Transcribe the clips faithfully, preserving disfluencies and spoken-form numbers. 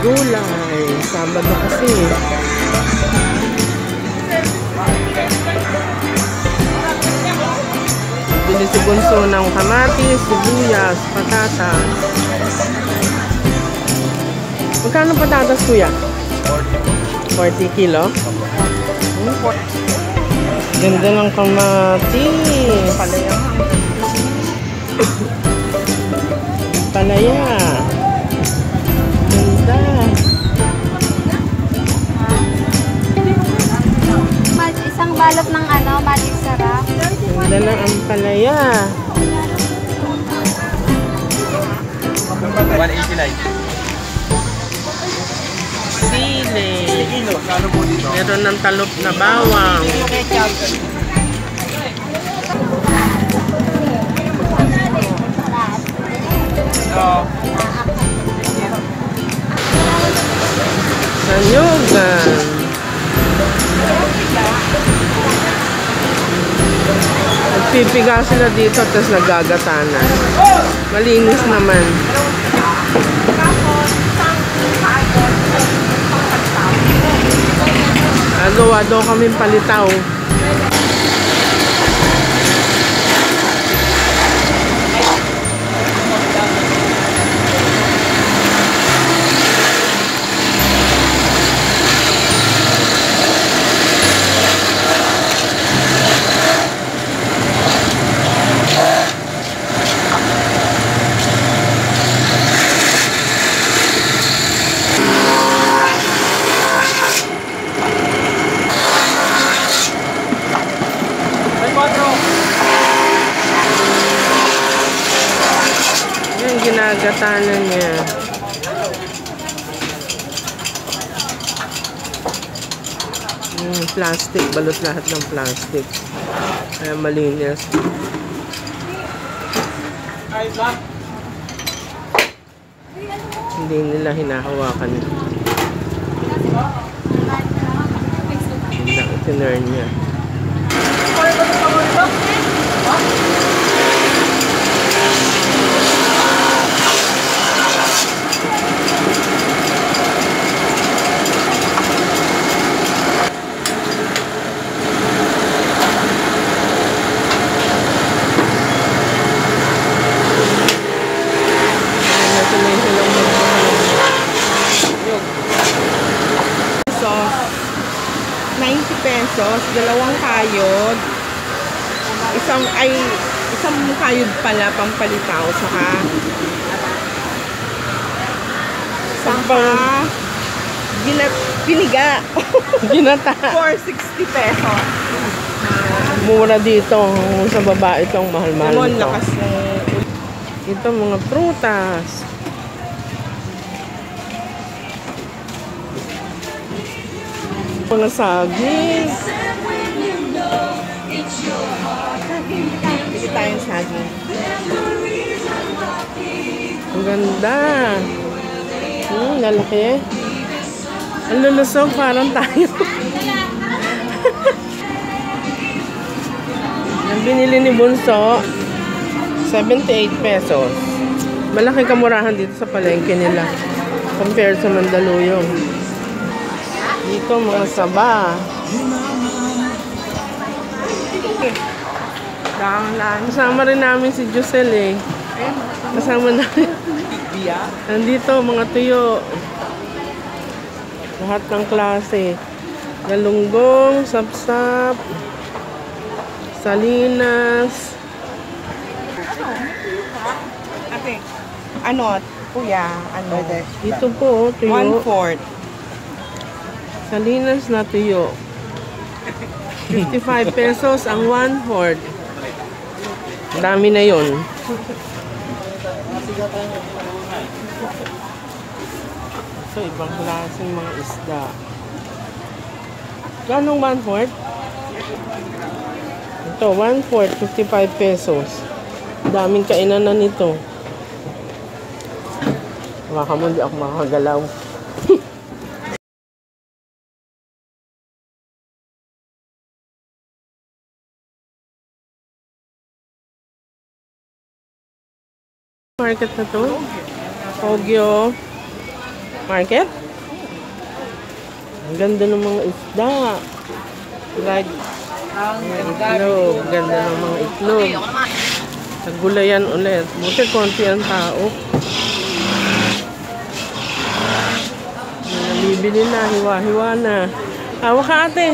gulay. Sabado kasi. Bili si Bunso ng kamatis, sibuyas, patatas. Magkano patatas, kuya? forty kilo? Hmm? Ganda ng kamatis. Palaya. Palaya. Ganda. Isang balot ng ano, magic sarap. Ganda ng ampalaya. one eighty-nine. Sili. Meron ng talop na bawang. Sanyugan. Nagpipiga sila dito tapos nagagatanan. Malinis naman. Agawa daw kami palitaw. Yung ginagatanan niya. Yung plastic, balot lahat ng plastic. Kaya malinis. Hindi nila hinahawakan. Hindi na itinurn niya. ninety pesos, dalawang kayod. Isang ay isang kayod pala pampalitaw saka saka ginat piniga. Ginata. four sixty pesos. Mura dito sa baba itong mahal-mahal Lemon, nito. lakas ng Ito mga prutas. Mga saging. Hindi tayong saging. Ang ganda. Hmm, lalaki. Ang lulusog, parang tayo. Ang binili ni Bunso, seventy-eight pesos. Malaki kamurahan dito sa palengke nila compared sa Mandaluyong. Dito mga saba. Kasama rin namin si Jusel eh. Kasama namin. Nandito mga tuyo. Lahat ng klase. Galunggong, sapsap, salinas. Ate, ano, kuya, ano? Dito po, tuyo. One-fourth. Salinas na tuyo. fifty-five pesos ang one-fourth. Dami na yun. Ito, ibang klaseng mga isda. Ganong one-fourth? Ito, one-fourth, fifty-five pesos. Daming kainan na nito. Baka mo, hindi ako makakagalaw. Market na to. Kogyo. Market? Ang ganda ng mga isda. Like, mga itlog. Ganda ng mga itlog. Nagulayan ulit. Buti konti ang tao. Nabibili na. Hiwa-hiwa na. Hawa ka ate.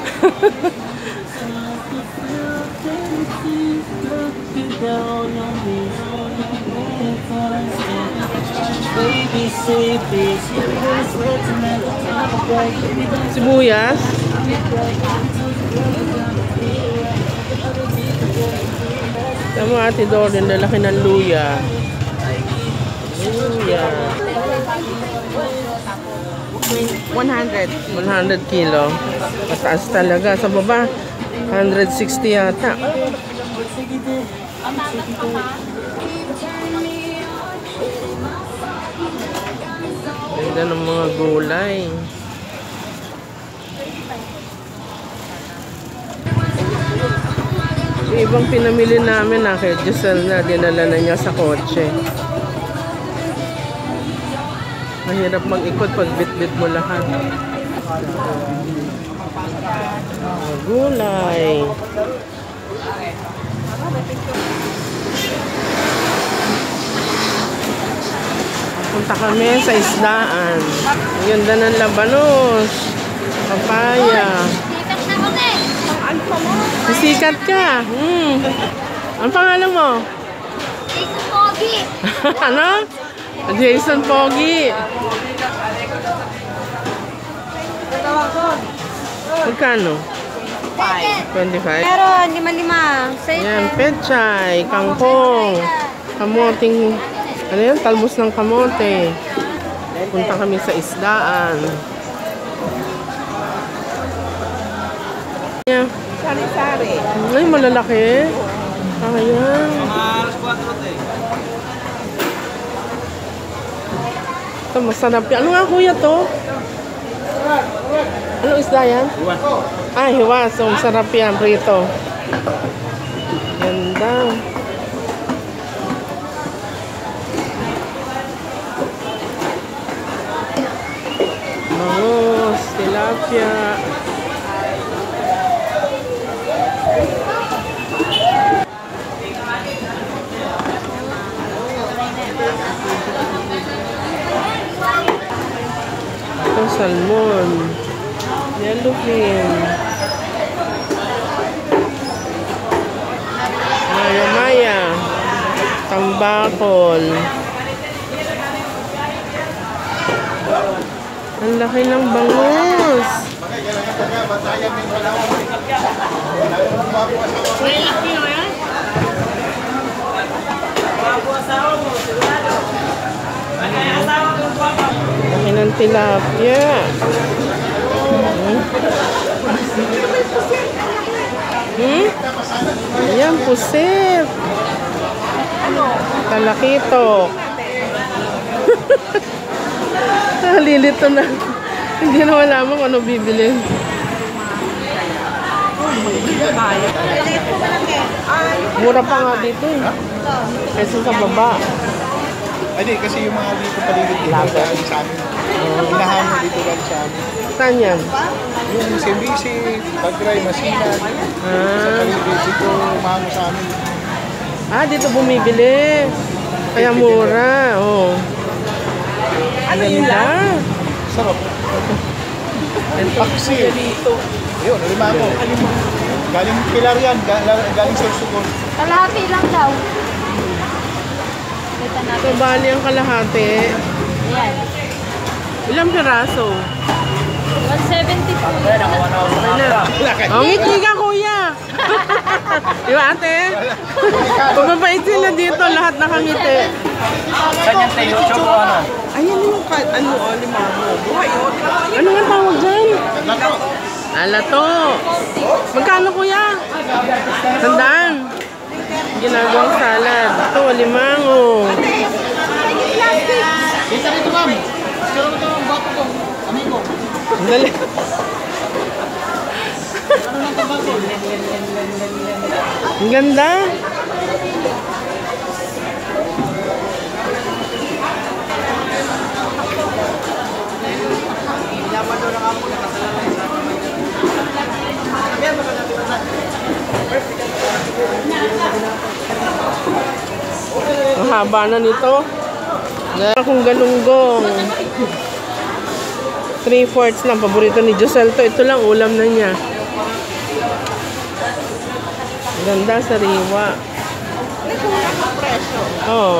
Sibuyas. Tama ate Doreen, lalaki ng luya. Luya. one hundred. one hundred kilo. Mataas talaga. Sa baba, one hundred sixty yata. Ganda ng mga gulay. Yung ibang pinamili namin na kay Giselle na dinala na niya sa kotse. Mahirap mag-ikot pag bit-bit mo lahat. Mga gulay. Punta kami sa isdaan. Ang ganda ng labanos. Papaya. Ano pa mo? Sikat ka. Hmm. Ang pangalan mo? Jason Pogi. Ano? Jason Pogi. Magkano? twenty-five. Meron, lima-lima. Sa'yo, Yan, pechay, kangkong, kamoting, ano yan, talbos ng kamote. Punta kami sa isdaan. Yan. Sari-sari. Ay, malalaki. Ayan. Ito, masarap yan. Ano nga kuya to? Ano isda yan? Hiwas. Ah, hiwas. So, masarap yan. Prito. Ganda. Bangus, tilapia. Ito, salmon. Yellowfin. Maya-maya. Tambakol. Ang laki ng bangus. Laki ng tilapia. Hmm? Hmm? Ayan, pusit. Talakito. Lilito na. Hindi na malaman kung ano bibili. Mura pa nga dito eh. Kaysa sa baba. Ay, di, kasi yung mga dito paligid dito, dahil sa amin. Hinahamon dito dahil sa amin. Saan yan? Yung C B C, Pagray, Masinan, sa Ah, paligid dito, mahamo sa amin. ah, dito bumibili. Kaya mura. Oh. Ano yun lang? Sarap. Paksi. Yun, alimango. Galing Pilar yan, ga- galing sa Sugon. Kalahati lang daw. Ito na. So, bali ang kalahati. Ayan. Ilang piraso? one seventy po. Okay na. Oh, ngiti ka, kuya. Di ba, ate? Pumabait sila dito, lahat nakangiti. Kanyang tayo, choco ano? Ayan yung ka- ano, oh, limamo. Buhay yun. Ano nga tawag dyan? Lato. Alato. Magkano, kuya? Sandaan. Ginagawang salad. Ito, limango. Isa rito, ma'am. Sino rito ang bato ko? Amigo. Dali. Ang ganda. haba na nito. Dahil akong galunggong. three fourths lang. Paborito ni Josel to. Ito lang, ulam na niya. Ganda sa riwa. Oh.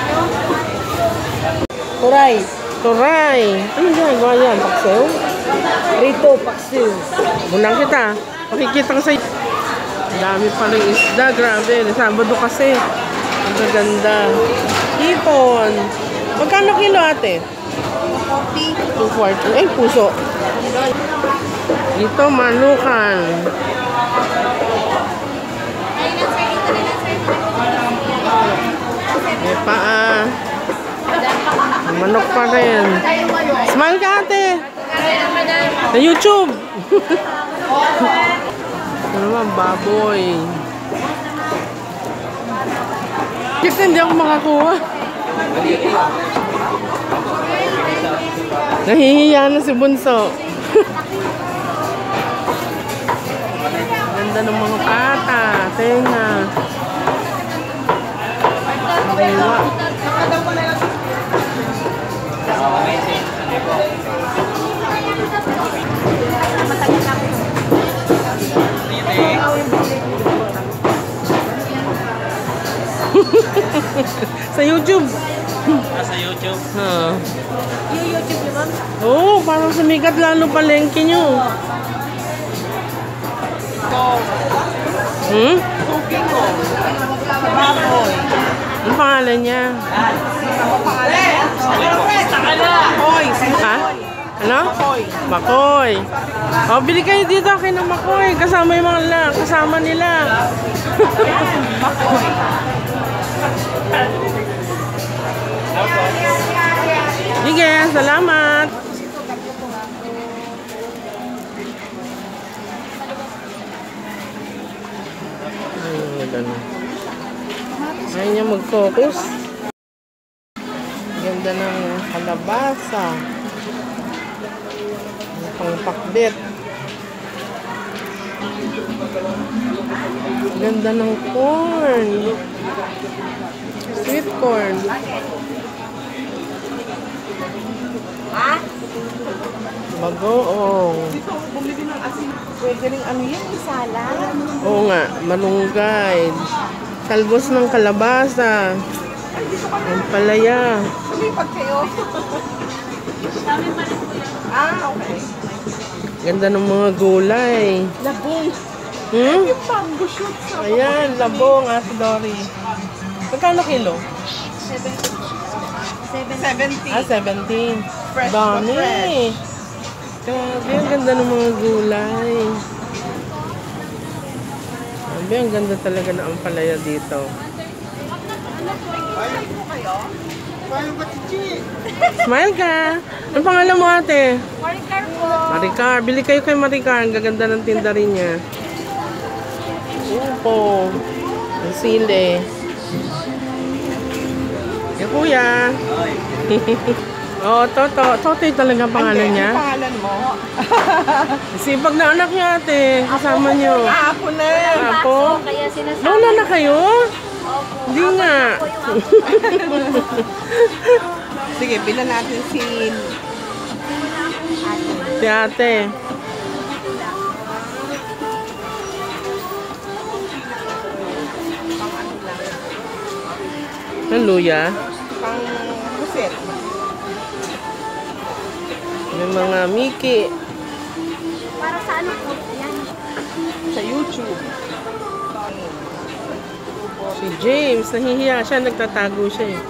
Turay. Turay. Anong ginagawa yan? Paksew? Rito, paksiw. Bulang kita. Makikita ko sa... Ang dami pa rin isda. Grabe. Sabado kasi. Ang ganda. Hipon. Magkano kilo ate? two forty. Ay, puso. Ito, manukan. May paa. Manok pa rin. Smile ka ate. Sa YouTube. Ito naman, baboy. Kasi hindi ako makakuha. Nahihiya na si Bunso. Ganda ng mga pata, tenga. Diwa. Sa YouTube. Ah, sa YouTube. Ha. Yung YouTube yun, ma'am? Oo, oh, parang sumikat lalo palengke nyo. Hmm? Cooking ko. Sa baboy. Ang pangalan niya? Ano pangalan? Hoy. Ha? Ano? Hoy. Makoy. O, bili kayo dito kay ng Makoy. Kasama yung mga la, kasama nila. Makoy. Sige, salamat. Ayaw niya mag-focus. Ganda ng kalabasa. Pangpakbet. Ganda ng corn. Sweet corn. Bagoong. Dito, bumili ng asin. Pwede rin ano yan, isala. Oo nga, malunggay. Talbos ng kalabasa. Ang palaya. Lumipat kayo. Ah, okay. Ganda ng mga gulay. Labong. Hmm? Yung mango shoot sa Ayan, labong, Ate Dory. Magkano kilo? seventy. Ah, seventeen. Fresh pa, Dami. fresh. Grabe, ang ganda ng mga gulay. Grabe, ang ganda talaga na ang palaya dito. Smile ka. Ang pangalan mo, ate? Maricar po. Maricar. Bili kayo kay Maricar. Ang gaganda ng tinda rin niya. Upo. Ang sili. Yan, kuya. Oh, Toto. Toto talaga ang pangalan niya. Ano pangalan mo? Sipag na anak niya, ate. Kasama niyo. Ah, ako na. Apo? Kaya sinasabi Lola na kayo? Hindi nga. Sige, bilan natin si... Si ate. Ang luya. Pang pusit. May mga Mickey. para sa ano po yan. Sa YouTube. Si James, nahihiya siya. Nagtatago siya eh.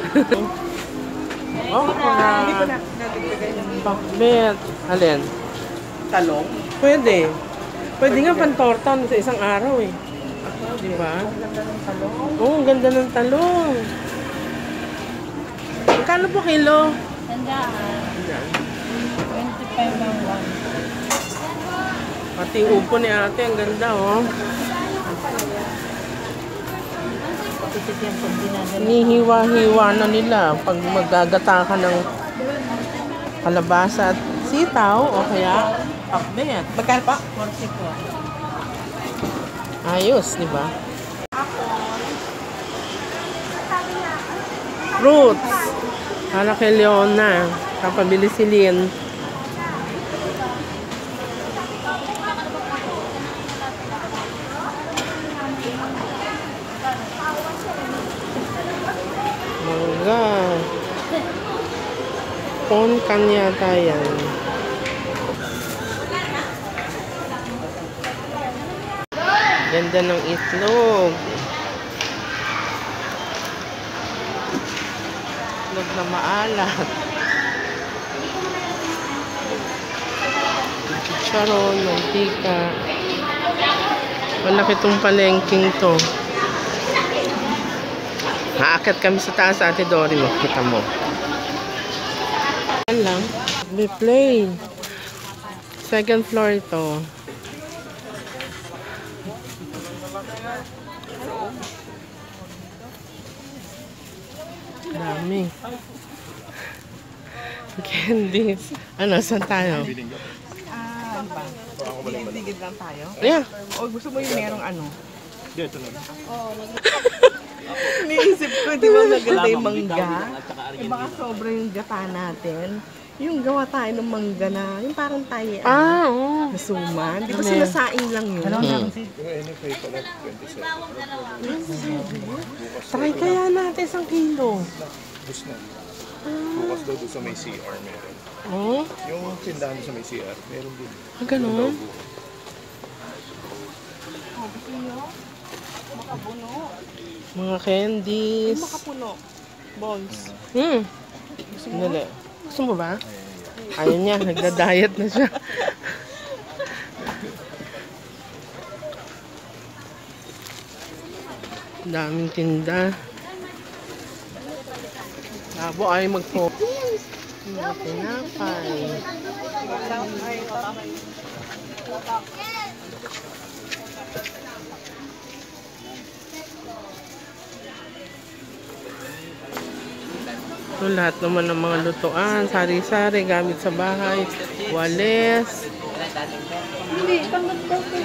Oh, Hindi ko na. na nadagdagan ng Pakbet. Alin? talong. Pwede. Pwede nga pantortan sa isang araw eh. Di ba? Oo, ang ganda ng talong. Magkano po kilo? Tandaan. Ayan. twenty-five ang one. Pati yung upo ni ate, ang ganda oh. Titipyan pag dinadala. Hinihiwa-hiwa na nila pag magagata ka ng kalabasa at sitaw o kaya pakbet. Magkano pa? forty po. Ayos, di ba? fruits. Para kay Leona. Kapabili si Lynn. Mangga. Ponkan yata yan. Ganda ng itlog. Itlog na maalat. Chicharon, mantika. Malaki tong palengking to. Haakit kami sa taas, Ate Dory. Makita mo. Yan lang. May play. Second floor ito. Dami. Candies. Ano, saan tayo? Ah, ano ba? Digid lang tayo? Yeah. O gusto mo yung merong ano? Dito na. Iniisip ko, di ba maganda yung mangga? Eh baka sobra yung gata natin. Yung gawa tayo ng mangga na, yung parang tayo, ano, Ah, oo. nasuman. Di ba Ano sinasaing lang yun? Hmm. Yung N F A pala, twenty-seven. Try kaya natin isang kilo. Bus na. Bukas daw doon sa may C R meron. Oh, Yung tindahan sa may C R, meron din. ah, ganun. Makapuno. Mga candies. Makapuno. Balls. Hmm. Dali. Gusto mo ba? Ayaw niya. Nagda-diet na siya. Daming tinda. Labo ay mag-focus. Mga tinapay. Ito lahat naman ng mga lutuan, sari-sari, gamit sa bahay, wales. Hindi, tanggap daw ko.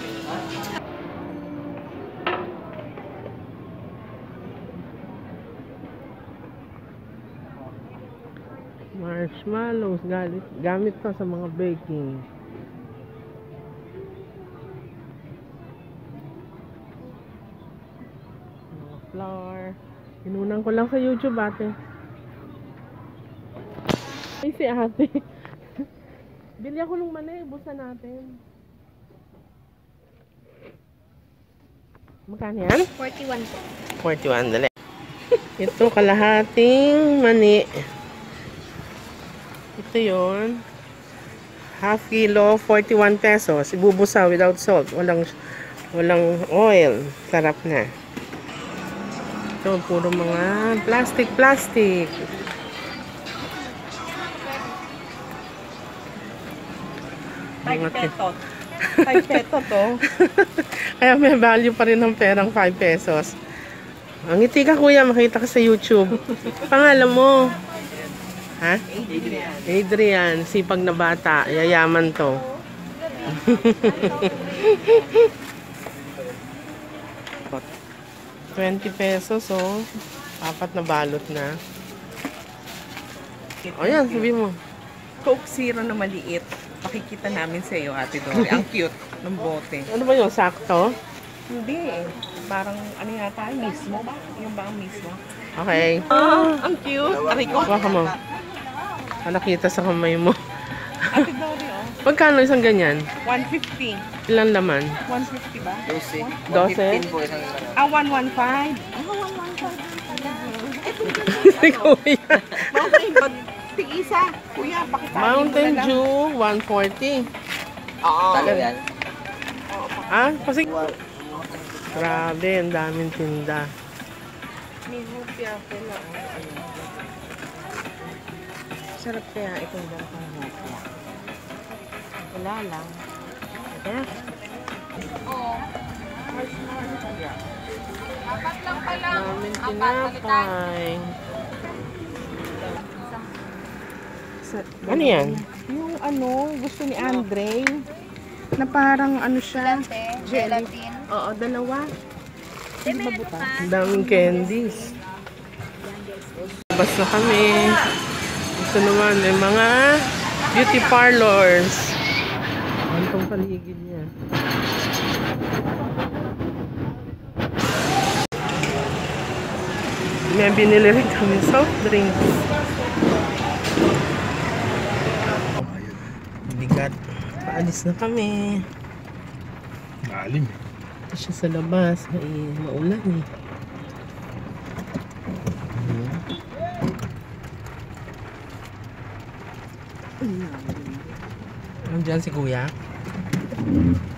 Marshmallows, gamit, gamit to sa mga baking. Mga flour. Inunan ko lang sa YouTube, ate. Ay, si ate. Bili ako ng mani, busa natin. Magkano yan? forty-one po. forty-one, dali. Ito, kalahating mani. Ito yon, half kilo, forty-one pesos. Ibubusa without salt. Walang, walang oil. Sarap na. Ito, puro mga plastic, plastic. Five peso. Five peso to. Kaya may value pa rin ng perang five pesos. Ang ngiti ka, kuya, makita ka sa YouTube. Pangalan mo? Ha? Adrian. Adrian, sipag na bata. Yayaman to. twenty pesos, oh. Apat na balot na. O yan, sabi mo. Coke Zero na maliit. Pakikita namin sa iyo, Ate Dory. Ang cute ng bote. Ano ba yun? Sakto? Hindi eh. Parang ano yata, mismo ba? Yung ba ang mismo? Okay. Ah, ang cute. Aray ko. Baka mo. Ah, nakita sa kamay mo. Ate Dory, oh. Pagkano isang ganyan? one fifty. Ilan laman? one fifty ba? Dose? Ah, one fifteen. Ah, one Si kuya. Mountain Dew. Tig-isa. Kuya, pakisabi mo na Mountain lang. Dew, one forty. Oo. Talaga? Ah, kasi... Grabe, ang daming tinda. May hopia pala. Oh. Ano? Sarap kaya itong ganitong hopia. Wala lang. Ito. Apat lang pala. Daming tinapay. Sa- Ano yan? Yung ano, gusto ni Andre, na parang ano siya. Gelatin. Jelly. Gelatin. Oo, dalawa. Di, may ano pa? Ang daming candies. Labas na kami. Ito naman, may mga beauty parlors. Ang itong paligid niya. May binili rin kami soft drinks. Bigat. Paalis na kami. Malim. Ito siya sa labas. May maulan eh. Nandiyan si kuya.